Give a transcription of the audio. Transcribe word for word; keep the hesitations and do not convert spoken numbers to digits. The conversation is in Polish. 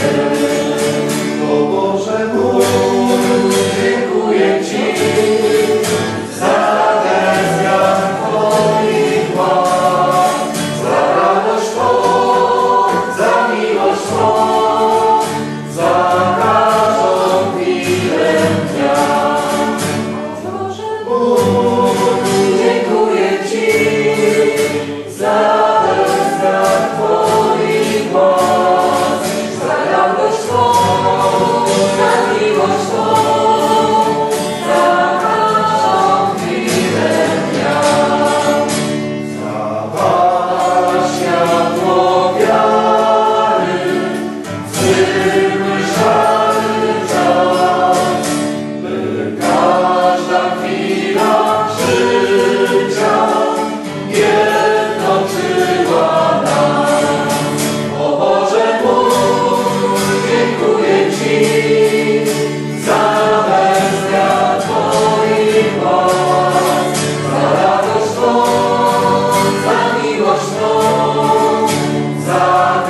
O Boże mój, dziękuję Ci za ten zwiat Twoich łask, za radość Twą, za miłość Twą, za każdą chwilę dnia. O Boże mój, dziękuję Ci za ten zwiat Twoich łask, za radość Twą, za miłość Twą, za każdą chwilę dnia. Zapal światło wiary, zwykły szary czas, by każda chwila życia jednoczyła nas. O Boże mój, dziękuję Ci za bezmiar Twoich łask, za radość Twą, za miłość Twą, za